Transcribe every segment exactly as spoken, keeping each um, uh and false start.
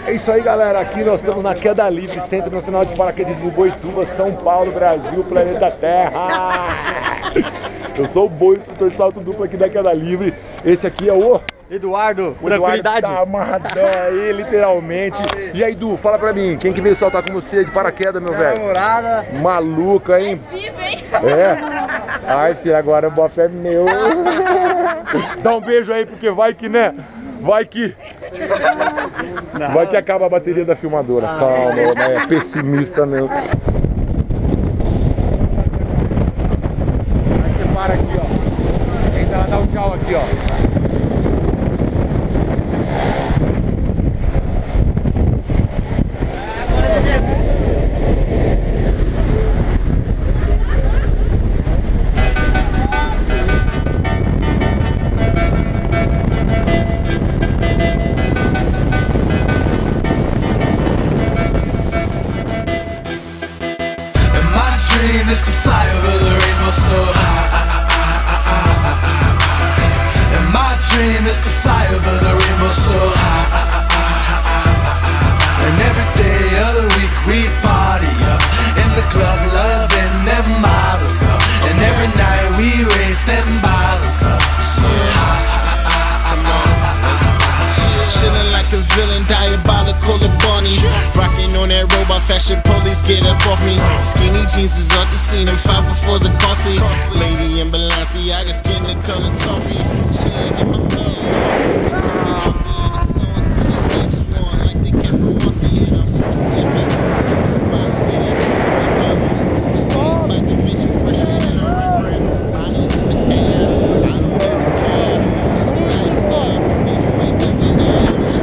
É isso aí, galera. Aqui nós estamos na Queda Livre, Centro Nacional de Paraquedismo Boituva, São Paulo, Brasil, planeta Terra. Eu sou o Boi, instrutor de salto duplo aqui da Queda Livre. Esse aqui é o... Eduardo, o tranquilidade. Eduardo tá amarradão aí, literalmente. E aí, Du, fala pra mim, quem que veio saltar com você de paraquedas, meu velho? Namorada. Maluca, hein? Viva, hein? É? Ai, filho, agora o bofe é meu. Dá um beijo aí, porque vai que, né? Vai que... Não. Vai que acaba a bateria da filmadora. Calma, né? É pessimista mesmo. Aí você para aqui, ó. Quem dá, dá um tchau aqui, ó. Is to fly over the rainbow so high. And my dream is to fly over the rainbow so high. And every day of the week we party up in the club, loving them models up. And every night we raise them bottles up so high. Chillin' like a villain, diabolical and bunny. Rockin' on that robot fashion, police get up off me. Skinny jeans is off the scene, and five befores are costly. Lady in Balenciaga, skin the color toffee. Chillin' in my man. In the sun, sitting next one, like they kept from Aussie. And I'm so skipping. Spot with it. Speed like the vision, fresher than a reverend. Bodies in the air, I don't even care. It's a lifestyle for me, you ain't never there.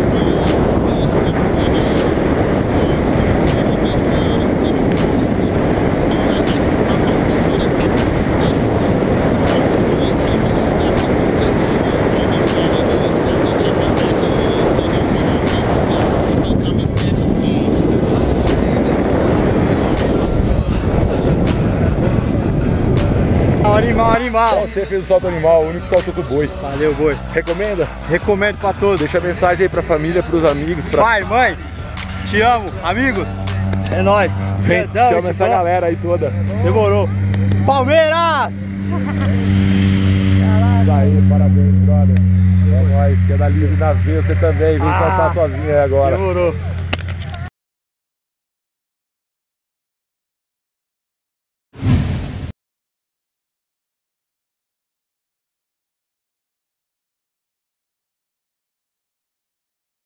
Animal, animal. Só você fez o salto animal, o único salto do Boi. Valeu, Boi. Recomenda? Recomendo pra todos. Deixa a mensagem aí pra família, pros amigos. Pra... Pai, mãe, te amo. Amigos, é nóis. Vem, Perdão, chama essa bom. galera aí toda. Demorou. Palmeiras! Isso aí, parabéns, brother. É nóis, Queda Livre na veia, você também. Vem ah, saltar sozinho aí agora. Demorou.